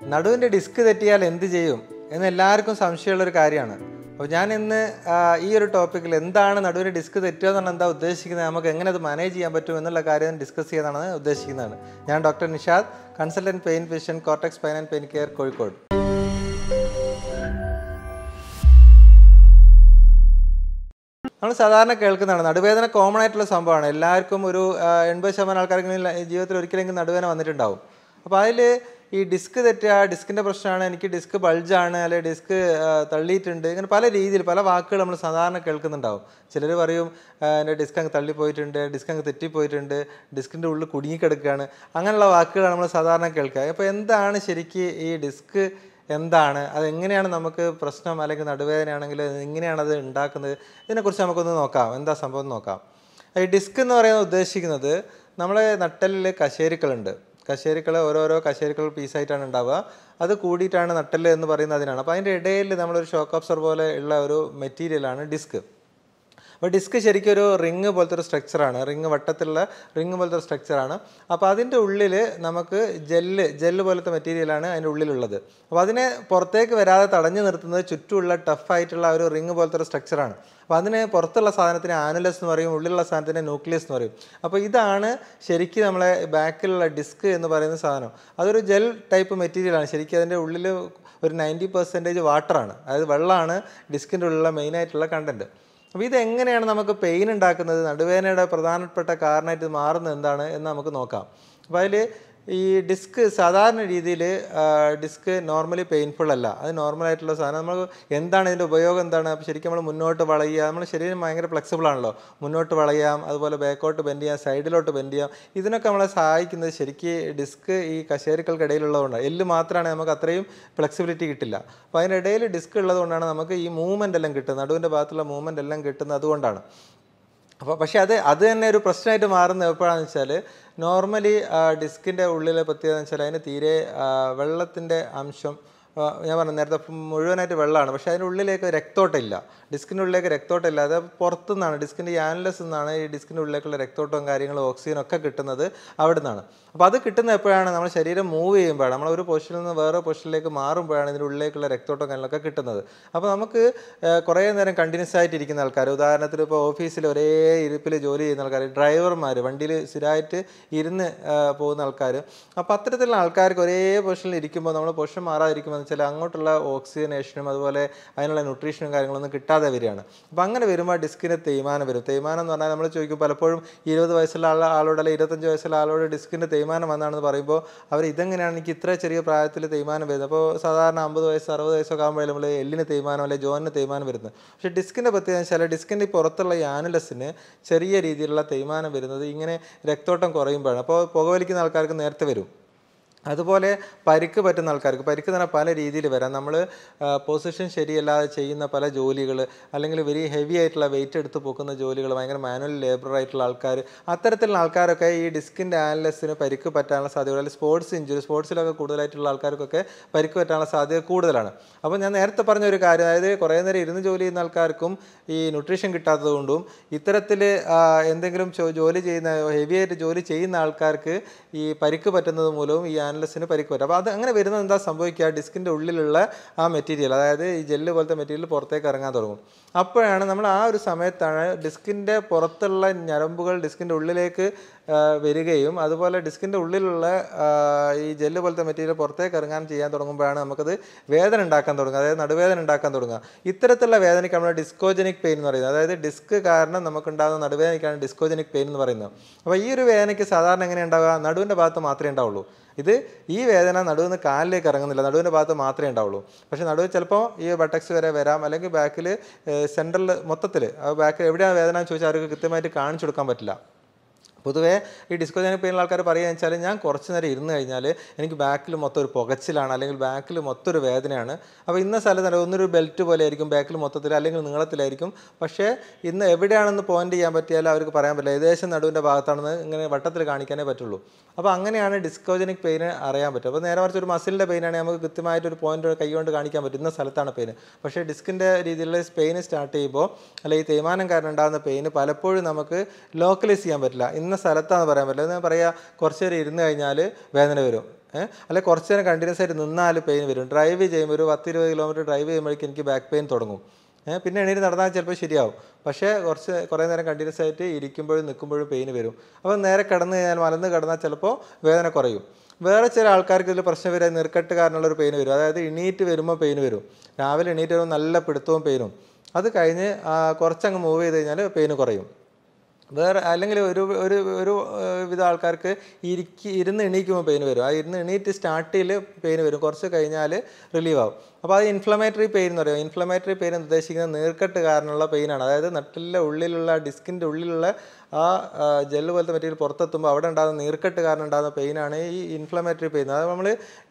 നടുവിൻ്റെ disk തെറ്റിയാൽ എന്ത് ചെയ്യും എന്ന് എല്ലാവർക്കും സംശയമുള്ളൊരു കാര്യമാണ്. അപ്പോൾ ഞാൻ ഇന്ന് ഈ ഒരു ടോപ്പിക്കിൽ എന്താണ് നടുവിൻ്റെ ഡിസ്ക് തെറ്റുക എന്ന് പറഞ്ഞാൽ എന്താ ഉദ്ദേശിക്കുന്നത്, നമുക്ക് എങ്ങനെ അത് മാനേജ് ചെയ്യാൻ പറ്റും എന്നുള്ള കാര്യം ഡിസ്കസ് ചെയ്യാനാണ് ഉദ്ദേശിക്കുന്നതാണ്. ഞാൻ doctor Nishad, consultant pain physician, cortex spine and pain care, Kozhikode. നമ്മൾ സാധാരണ കേൾക്കുന്നതാണ് നടുവേദന. കോമൺ ആയിട്ടുള്ള സംഭവമാണ്. എല്ലാവർക്കും ഒരു 80% ആൾക്കാർക്കെങ്കിലും ജീവിതത്തിൽ ഒരിക്കലെങ്കിലും നടുവേദന വന്നിട്ടുണ്ടാവും. അപ്പോൾ അതിൽ ഈ ഡിസ്ക് തെറ്റുക, ഡിസ്കിൻ്റെ പ്രശ്നമാണ്, എനിക്ക് ഡിസ്ക് ബൾജാണ്, അല്ലെങ്കിൽ ഡിസ്ക് തള്ളിയിട്ടുണ്ട്, ഇങ്ങനെ പല രീതിയിൽ പല വാക്കുകൾ നമ്മൾ സാധാരണ കേൾക്കുന്നുണ്ടാവും. ചിലർ പറയും എൻ്റെ ഡിസ്ക് അങ്ങ് തള്ളിപ്പോയിട്ടുണ്ട്, ഡിസ്ക് അങ്ങ് തെറ്റിപ്പോയിട്ടുണ്ട്, ഡിസ്കിൻ്റെ ഉള്ളിൽ കുടുങ്ങിക്കിടക്കുകയാണ്, അങ്ങനെയുള്ള വാക്കുകളാണ് നമ്മൾ സാധാരണ കേൾക്കുക. അപ്പോൾ എന്താണ് ശരിക്ക് ഈ ഡിസ്ക്, എന്താണ് അതെങ്ങനെയാണ് നമുക്ക് പ്രശ്നം, അല്ലെങ്കിൽ നടുവേദനയാണെങ്കിൽ എങ്ങനെയാണ് അത് ഉണ്ടാക്കുന്നത്, ഇതിനെക്കുറിച്ച് നമുക്കൊന്ന് നോക്കാം. എന്താ സംഭവം നോക്കാം. ഈ ഡിസ്ക് എന്ന് പറയുന്നത് ഉദ്ദേശിക്കുന്നത് നമ്മളെ നട്ടലിൽ കശേരുക്കളുണ്ട്. കശേരുക്കൾ ഓരോരോ കശേരുക്കൾ പീസായിട്ടാണ് ഉണ്ടാവുക. അത് കൂടിയിട്ടാണ് നട്ടല് എന്ന് പറയുന്നത് അതിനാണ്. അപ്പോൾ അതിൻ്റെ ഇടയിൽ നമ്മളൊരു ഷോക്ക് അബ്സോർബർ പോലെ ഉള്ള ഒരു മെറ്റീരിയലാണ് ഡിസ്ക്. അപ്പോൾ ഡിസ്ക് ശരിക്കും ഒരു റിങ് പോലത്തെ ഒരു സ്ട്രക്ചറാണ്, വട്ടത്തിലുള്ള റിങ് പോലത്തെ ഒരു സ്ട്രക്ചറാണ്. അപ്പോൾ അതിൻ്റെ ഉള്ളിൽ നമുക്ക് ജെല്ല് പോലത്തെ മെറ്റീരിയലാണ് അതിൻ്റെ ഉള്ളിലുള്ളത്. അപ്പോൾ അതിനെ പുറത്തേക്ക് വരാതെ തടഞ്ഞു നിർത്തുന്നത് ചുറ്റുമുള്ള ടഫായിട്ടുള്ള ഒരു റിങ് പോലത്തെ ഒരു സ്ട്രക്ചറാണ്. അപ്പോൾ അതിന് പുറത്തുള്ള സാധനത്തിന് ആനുലസ് എന്ന് പറയും, ഉള്ളിലുള്ള സാധനത്തിന് ന്യൂക്ലിയസ് എന്ന് പറയും. അപ്പോൾ ഇതാണ് ശരിക്കും നമ്മളെ ബാക്കിലുള്ള ഡിസ്ക് എന്ന് പറയുന്ന സാധനം. അതൊരു ജെൽ ടൈപ്പ് മെറ്റീരിയലാണ്. ശരിക്കും അതിൻ്റെ ഉള്ളിൽ ഒരു 90% വാട്ടറാണ്, അതായത് വെള്ളമാണ് ഡിസ്കിൻ്റെ ഉള്ളിലുള്ള മെയിനായിട്ടുള്ള കണ്ടൻറ്റ്. അപ്പോൾ ഇതെങ്ങനെയാണ് നമുക്ക് പെയിൻ ഉണ്ടാക്കുന്നത്, നടുവേദനയുടെ പ്രധാനപ്പെട്ട കാരണമായിട്ട് മാറുന്നത് എന്താണ് എന്ന് നമുക്ക് നോക്കാം. അപ്പോൾ അതിൽ ഈ ഡിസ്ക് സാധാരണ രീതിയിൽ ഡിസ്ക് നോർമലി പെയിൻഫുൾ അല്ല. അത് നോർമലായിട്ടുള്ള സാധനം. നമ്മൾ എന്താണ് ഇതിൻ്റെ ഉപയോഗം എന്താണ്, അപ്പോൾ ശരിക്കും നമ്മൾ മുന്നോട്ട് വളയുക, നമ്മൾ ശരീരം ഭയങ്കര ഫ്ലെക്സിബിൾ ആണല്ലോ, മുന്നോട്ട് വളയാം, അതുപോലെ ബാക്കോട്ട് ബെൻഡ് ചെയ്യാം, സൈഡിലോട്ട് ബെൻഡ് ചെയ്യാം. ഇതിനൊക്കെ നമ്മളെ സഹായിക്കുന്നത് ശരിക്കും ഡിസ്ക് ഈ കശേരുക്കൾക്കിടയിലുള്ളതുകൊണ്ടാണ്. എല്ല് മാത്രമാണ് നമുക്ക് അത്രയും ഫ്ലെക്സിബിലിറ്റി കിട്ടില്ല. അപ്പോൾ അതിനിടയിൽ ഡിസ്ക് ഉള്ളതുകൊണ്ടാണ് നമുക്ക് ഈ മൂവ്മെൻ്റ് എല്ലാം കിട്ടുന്നത്, നടുവിൻ്റെ ഭാഗത്തുള്ള മൂവ്മെൻ്റ് എല്ലാം കിട്ടുന്നത് അതുകൊണ്ടാണ്. അപ്പോൾ പക്ഷേ അത് തന്നെ ഒരു പ്രശ്നമായിട്ട് മാറുന്നത് എപ്പോഴാണെന്ന് വെച്ചാൽ, നോർമലി ഡിസ്കിൻ്റെ ഉള്ളിലെ പ്രത്യേകത എന്ന് വെച്ചാൽ അതിന് തീരെ വെള്ളത്തിൻ്റെ അംശം, ഞാൻ പറഞ്ഞു നേരത്തെ മുഴുവനായിട്ട് വെള്ളമാണ്, പക്ഷേ അതിൻ്റെ ഉള്ളിലേക്ക് രക്തോട്ടമില്ല. ഡിസ്കിൻ്റെ ഉള്ളിലേക്ക് രക്തോട്ടമില്ല. അത് പുറത്തുനിന്നാണ്, ഡിസ്കിൻ്റെ ഈ ആനുലസ് നിന്നാണ് ഈ ഡിസ്കിൻ്റെ ഉള്ളിലേക്കുള്ള രക്തോട്ടവും കാര്യങ്ങളും ഓക്സിജനും ഒക്കെ കിട്ടുന്നത് അവിടെ നിന്നാണ്. അപ്പോൾ അത് കിട്ടുന്നത് എപ്പോഴാണ്, നമ്മൾ ശരീരം മൂവ് ചെയ്യുമ്പോഴാണ്, നമ്മൾ ഒരു പൊസിഷനിൽ നിന്ന് വേറെ പൊസിഷനിലേക്ക് മാറുമ്പോഴാണ് ഇതിൻ്റെ ഉള്ളിലേക്കുള്ള രക്തോട്ടം കാര്യങ്ങളൊക്കെ കിട്ടുന്നത്. അപ്പോൾ നമുക്ക് കുറേ നേരം കണ്ടിന്യൂസ് ആയിട്ടിരിക്കുന്ന ആൾക്കാർ, ഉദാഹരണത്തിന് ഇപ്പോൾ ഓഫീസിൽ ഒരേ ഇരിപ്പിൽ ജോലി ചെയ്യുന്ന ആൾക്കാർ, ഡ്രൈവർമാർ, വണ്ടിയിൽ സ്ഥിരമായിട്ട് ഇരുന്ന് പോകുന്ന ആൾക്കാർ, അപ്പോൾ അത്തരത്തിലുള്ള ആൾക്കാർക്ക് ഒരേ പൊസിഷനിൽ ഇരിക്കുമ്പോൾ നമ്മൾ പൊസിഷൻ മാറാതിരിക്കുമ്പോൾ വെച്ചാൽ അങ്ങോട്ടുള്ള ഓക്സിജനേഷനും അതുപോലെ അതിനുള്ള ന്യൂട്രീഷനും കാര്യങ്ങളൊന്നും കിട്ടാതെ വരികയാണ്. അപ്പോൾ അങ്ങനെ വരുമ്പോൾ ഡിസ്കിന് തേയ്മാനം വരും. തേയ്മാനം എന്ന് പറഞ്ഞാൽ നമ്മൾ ചോദിക്കും പലപ്പോഴും 20 വയസ്സുള്ള ആളോട് അല്ലെങ്കിൽ 25 വയസ്സുള്ള ആളോട് ഡിസ്കിൻ്റെ തേയ്മാനം വന്നാണെന്ന് പറയുമ്പോൾ അവർ ഇതെങ്ങനെയാണ് എനിക്ക് ഇത്ര ചെറിയ പ്രായത്തിൽ തേയ്മാനം വരുന്നത്. അപ്പോൾ സാധാരണ 50 വയസ്സ് 60 വയസ്സൊക്കെ ആകുമ്പോഴേ നമ്മൾ എല്ലിന് തേയ്മാനം അല്ലെങ്കിൽ ജോയിന് തേയ്മാനം വരുന്നത്. പക്ഷേ ഡിസ്കിൻ്റെ പ്രത്യേകത വെച്ചാൽ ഡിസ്കിൻ്റെ പുറത്തുള്ള ഈ ആനുലസിന് ചെറിയ രീതിയിലുള്ള തേയ്മാനം വരുന്നത് ഇങ്ങനെ രക്തോട്ടം കുറയുമ്പോഴാണ്. അപ്പോൾ പുകവലിക്കുന്ന ആൾക്കാർക്ക് നേരത്തെ വരും. അതുപോലെ പരിക്ക് പറ്റുന്ന ആൾക്കാർക്ക്, പരിക്ക് തന്നെ പല രീതിയിൽ വരാം. നമ്മൾ പൊസിഷൻ ശരിയല്ലാതെ ചെയ്യുന്ന പല ജോലികൾ, അല്ലെങ്കിൽ വെരി ഹെവി ആയിട്ടുള്ള വെയിറ്റ് എടുത്ത് പൊക്കുന്ന ജോലികൾ, ഭയങ്കര മാനുവൽ ലേബർ ആയിട്ടുള്ള ആൾക്കാർ, അത്തരത്തിലുള്ള ആൾക്കാരൊക്കെ ഈ ഡിസ്കിൻ്റെ ആനുലസിന് പരിക്ക് പറ്റാനുള്ള സാധ്യത, അല്ലെങ്കിൽ സ്പോർട്സ് ഇഞ്ചുറി, സ്പോർട്സിലൊക്കെ കൂടുതലായിട്ടുള്ള ആൾക്കാർക്കൊക്കെ പരിക്ക് പറ്റാനുള്ള സാധ്യത കൂടുതലാണ്. അപ്പോൾ ഞാൻ നേരത്തെ പറഞ്ഞ ഒരു കാര്യം, അതായത് കുറേ നേരം ഇരുന്ന് ജോലി ചെയ്യുന്ന ആൾക്കാർക്കും ഈ ന്യൂട്രീഷൻ കിട്ടാത്തത് കൊണ്ടും ഇത്തരത്തിൽ എന്തെങ്കിലും ജോലി ചെയ്യുന്ന ഹെവി ആയിട്ട് ജോലി ചെയ്യുന്ന ആൾക്കാർക്ക് ഈ പരിക്ക് പറ്റുന്നത് മൂലവും ഈ ആനുലസിന് പരിക്ക് പറ്റും. അപ്പോൾ അത് അങ്ങനെ വരുന്നത് എന്താ സംഭവിക്കുക, ഡിസ്കിൻ്റെ ഉള്ളിലുള്ള ആ മെറ്റീരിയൽ, അതായത് ഈ ജെല്ല് പോലത്തെ മെറ്റീരിയൽ പുറത്തേക്ക് ഇറങ്ങാൻ തുടങ്ങും. അപ്പോഴാണ് നമ്മൾ ആ ഒരു സമയത്താണ് ഡിസ്കിൻ്റെ പുറത്തുള്ള ഞരമ്പുകൾ ഡിസ്കിൻ്റെ ഉള്ളിലേക്ക് വരികയും അതുപോലെ ഡിസ്കിൻ്റെ ഉള്ളിലുള്ള ഈ ജെല്ല് പോലത്തെ മെറ്റീരിയൽ പുറത്തേക്ക് ഇറങ്ങാൻ ചെയ്യാൻ തുടങ്ങുമ്പോഴാണ് നമുക്കത് വേദന ഉണ്ടാക്കാൻ തുടങ്ങുക, അതായത് നടുവേദന ഉണ്ടാക്കാൻ തുടങ്ങുക. ഇത്തരത്തിലുള്ള വേദനയ്ക്ക് നമ്മൾ ഡിസ്കോജനിക് പെയിൻ എന്ന് പറയുന്നത്, അതായത് ഡിസ്ക് കാരണം നമുക്കുണ്ടാകുന്ന നടുവേദനയ്ക്കാണ് ഡിസ്കോജനിക് പെയിൻ എന്ന് പറയുന്നത്. അപ്പോൾ ഈ ഒരു വേദനയ്ക്ക് സാധാരണ എങ്ങനെ ഉണ്ടാവുക, നടുവിൻ്റെ ഭാഗത്ത് മാത്രമേ ഉണ്ടാവുള്ളൂ. ഈ വേദന നടുവിന്ന് കാലിലേക്ക് ഇറങ്ങുന്നില്ല, നടുവിൻ്റെ ഭാഗത്ത് മാത്രമേ ഉണ്ടാവുള്ളൂ. പക്ഷേ നടുവ് ചിലപ്പോൾ ഈ ബട്ടക്സ് വരെ വരാം, അല്ലെങ്കിൽ ബാക്കിൽ സെൻട്രൽ മൊത്തത്തിൽ ബാക്കിൽ എവിടെയാണ് വേദന എന്ന് ചോദിച്ചാൽ അവർക്ക് കൃത്യമായിട്ട് കാണിച്ചു കൊടുക്കാൻ പറ്റില്ല. പൊതുവേ ഈ ഡിസ്കോജനിക് പെയിനുള്ള ആൾക്കാർ പറയുകയെന്ന് വെച്ചാൽ, ഞാൻ കുറച്ച് നേരം ഇരുന്ന് കഴിഞ്ഞാൽ എനിക്ക് ബാക്കിൽ മൊത്തം ഒരു പുകച്ചിലാണ്, അല്ലെങ്കിൽ ബാക്കിൽ മൊത്തം ഒരു വേദനയാണ്. അപ്പോൾ ഇന്ന സ്ഥലത്ത് ഒന്നൊരു ബെൽറ്റ് പോലെ ആയിരിക്കും ബാക്കിൽ മൊത്തത്തിൽ, അല്ലെങ്കിൽ നീളത്തിലായിരിക്കും. പക്ഷേ ഇന്ന് എവിടെയാണെന്ന് പോയിന്റ് ചെയ്യാൻ പറ്റിയാൽ അവർക്ക് പറയാൻ പറ്റില്ല, ഏകദേശം നടുവിൻ്റെ ഭാഗത്താണെന്ന് ഇങ്ങനെ വട്ടത്തിൽ കാണിക്കാനേ പറ്റുള്ളൂ. അപ്പോൾ അങ്ങനെയാണ് ഡിസ്കോജനിക് പെയിന് അറിയാൻ പറ്റും. അപ്പോൾ നേരെ മറിച്ച് ഒരു മസിലിൻ്റെ പെയിനാണെങ്കിൽ നമുക്ക് കൃത്യമായിട്ടൊരു പോയിന്റ് കൈ കൊണ്ട് കാണിക്കാൻ പറ്റും, ഇന്ന സ്ഥലത്താണ് പെയിന്. പക്ഷേ ഡിസ്കിൻ്റെ രീതിയിലുള്ള പെയിന് സ്റ്റാർട്ട് ചെയ്യുമ്പോൾ, അല്ലെങ്കിൽ ഈ തേയ്മാനം കാരണം ഉണ്ടാകുന്ന പെയിന് പലപ്പോഴും നമുക്ക് ലോക്കലൈസ് ചെയ്യാൻ പറ്റില്ല, ഇന്ന സ്ഥലത്താണെന്ന് പറയാൻ പറ്റില്ല. എന്ന് പറയാം കുറച്ച് നേരം ഇരുന്ന് കഴിഞ്ഞാൽ വേദന വരും, അല്ലെങ്കിൽ കുറച്ച് നേരം കണ്ടിന്യൂസ് ആയിട്ട് നിന്നാൽ പെയിൻ വരും. ഡ്രൈവ് ചെയ്യുമ്പോൾ ഒരു 10-20 കിലോമീറ്റർ ഡ്രൈവ് ചെയ്യുമ്പോഴേക്കും എനിക്ക് ബാക്ക് പെയിൻ തുടങ്ങും. പിന്നെ എണീറ്റ് നടന്നാൽ ചിലപ്പോൾ ശരിയാവും. പക്ഷേ കുറേ നേരം കണ്ടിന്യൂസ് ആയിട്ട് ഇരിക്കുമ്പോഴും നിൽക്കുമ്പോഴും പെയിൻ വരും. അപ്പോൾ നേരെ കിടന്ന് കഴിഞ്ഞാൽ മലന്ന് കിടന്നാൽ ചിലപ്പോൾ വേദന കുറയും. വേറെ ചില ആൾക്കാർക്ക് ഇതിൽ പ്രശ്നം വരിക നീർക്കെട്ട് കാരണമുള്ളൊരു പെയിൻ വരും. അതായത് എണീറ്റ് വരുമ്പോൾ പെയിൻ വരും. രാവിലെ എണീറ്റ് വരുമ്പോൾ നല്ല പിടുത്തവും പെയിനും. അത് കഴിഞ്ഞ് കുറച്ചങ്ങ് മൂവ് ചെയ്ത് കഴിഞ്ഞാൽ പെയിന് കുറയും. വേറെ അല്ലെങ്കിൽ ഒരു ഒരു ഒരു വിധ ആൾക്കാർക്ക് ഇരുന്ന് എണീക്കുമ്പോൾ പെയിൻ വരും. ആ ഇരുന്ന് എണീറ്റ് സ്റ്റാർട്ടിൽ പെയിൻ വരും, കുറച്ച് കഴിഞ്ഞാൽ റിലീവ് ആവും. അപ്പോൾ അത് ഇൻഫ്ലമേറ്ററി പെയിൻ എന്ന് പറയും. ഇൻഫ്ലമേറ്ററി പെയിൻ എന്ന് ഉദ്ദേശിക്കുന്നത് നീർക്കെട്ട് കാരണമുള്ള പെയിനാണ്. അതായത് നട്ടിലെ ഉള്ളിലുള്ള ഡിസ്കിൻ്റെ ഉള്ളിലുള്ള ആ ജെല്ല് പോലത്തെ മെറ്റീരിയൽ പുറത്തെത്തുമ്പോൾ അവിടെ ഉണ്ടാകുന്ന നീർക്കെട്ട് കാരണം ഉണ്ടാകുന്ന പെയിനാണ് ഈ ഇൻഫ്ലമേറ്ററി പെയിൻ. അത് നമ്മൾ